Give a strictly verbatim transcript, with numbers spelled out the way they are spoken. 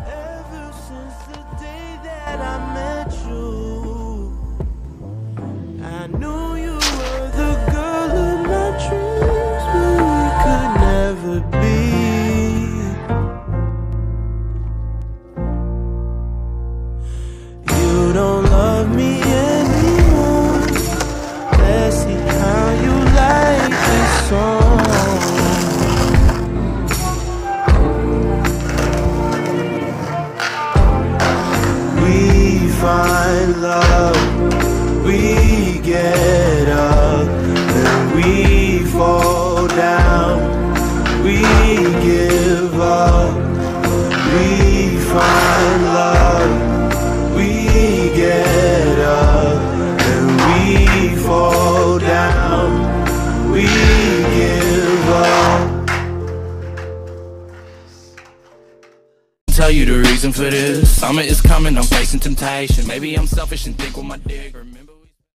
Ever since the day that I met you, I knew you were the girl of my dreams, but we could never be. You don't love me anymore. Let's see how you like this song. We find love, we get up, then we fall down, we give up. We find love, we get up, then we fall down, we give up. Tell you the reason for this. Summer is coming, I'm facing temptation. Maybe I'm selfish and think with my dick.